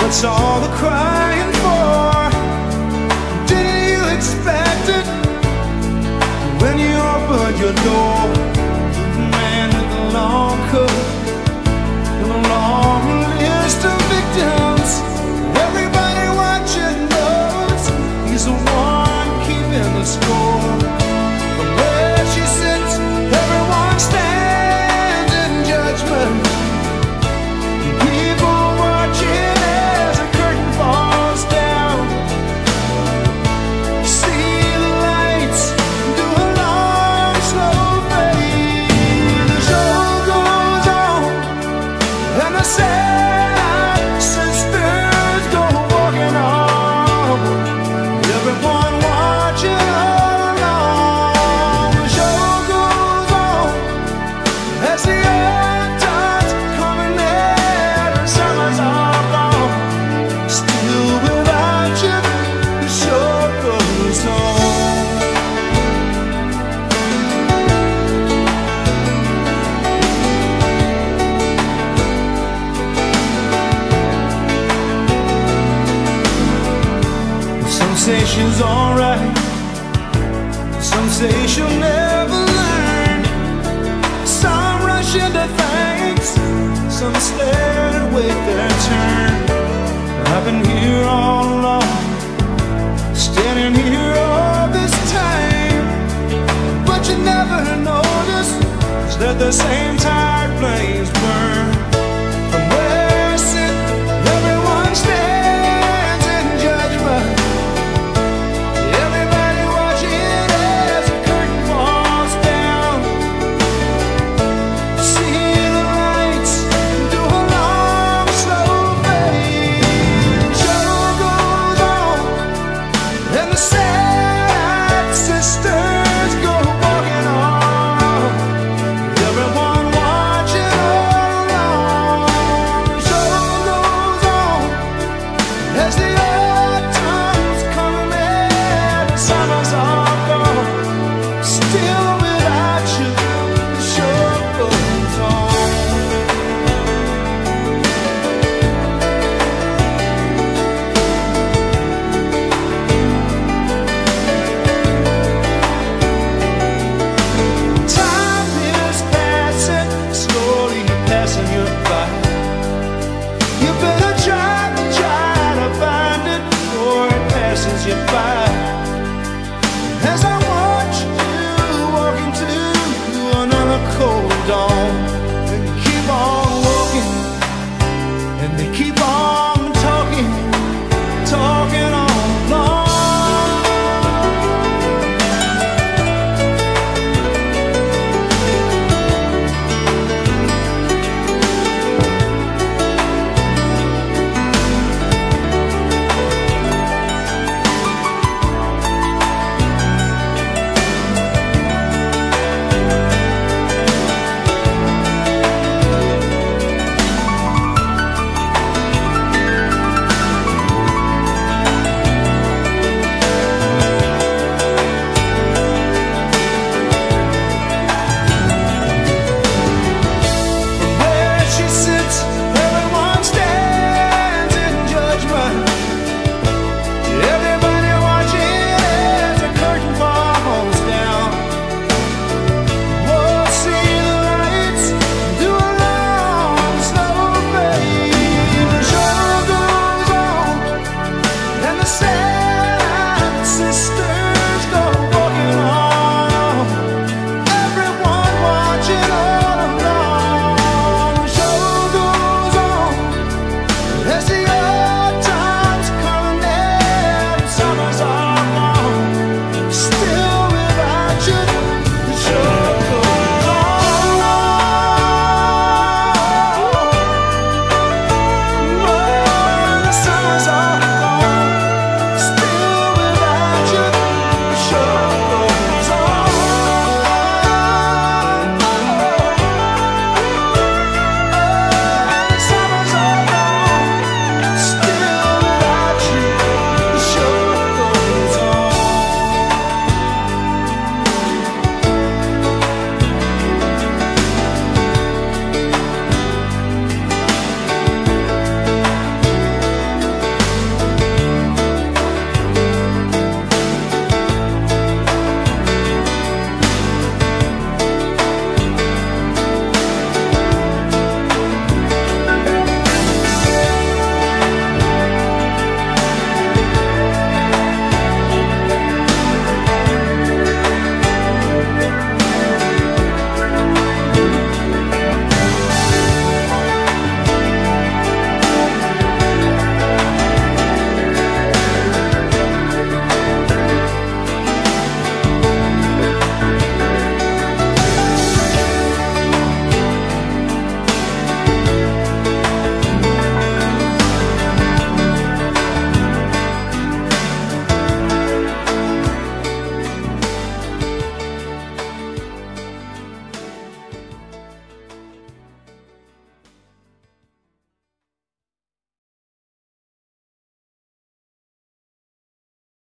What's all the crying for? Did you expect it when you opened your door? The man with the long coat and a long list of victims. Everybody watching knows he's the one keeping the score. From where she sits, everyone stands in judgment. People watching as the curtain falls down. See the lights do a long, slow fade. The show goes on, and the sad sisters go walking on. Everyone watching all along. The show goes on as the earth tides coming in and summers are gone. Still without you, the show goes on. Some say she's alright, some say she'll never learn. Some rush into things, some stare and wait their turn. I've been here all along, standing here all this time, but you never notice that the same tired flames burn.